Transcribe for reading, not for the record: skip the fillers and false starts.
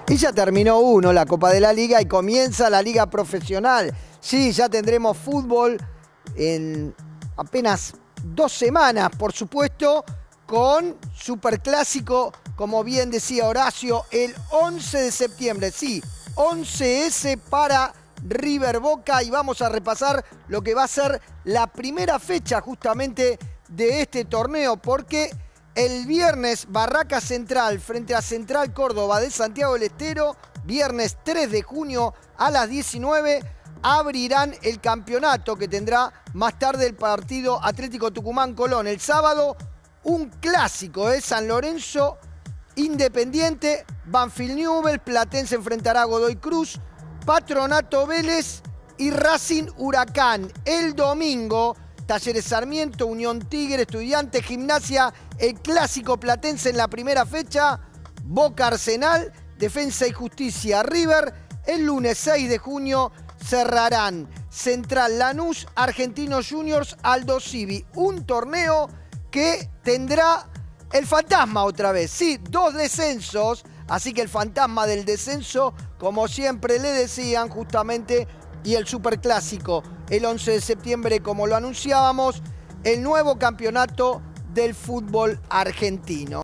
Y ya terminó la Copa de la Liga y comienza la Liga Profesional. Sí, ya tendremos fútbol en apenas 2 semanas, por supuesto, con Superclásico, como bien decía Horacio, el 11 de septiembre. Sí, 11S para River Boca, y vamos a repasar lo que va a ser la primera fecha justamente de este torneo, porque el viernes Barraca Central frente a Central Córdoba de Santiago del Estero, viernes 3 de junio a las 19, abrirán el campeonato, que tendrá más tarde el partido Atlético Tucumán-Colón. El sábado, un clásico, San Lorenzo Independiente, Banfield Newell's, Platense enfrentará a Godoy Cruz, Patronato Vélez y Racing Huracán. El domingo, Talleres Sarmiento, Unión Tigre, Estudiantes, Gimnasia, el clásico platense en la primera fecha, Boca Arsenal, Defensa y Justicia River. El lunes 6 de junio cerrarán Central Lanús, Argentinos Juniors, Aldo Civi. Un torneo que tendrá el fantasma otra vez. Sí, 2 descensos, así que el fantasma del descenso, como siempre le decían justamente, y el Superclásico el 11 de septiembre, como lo anunciábamos, el nuevo campeonato del fútbol argentino.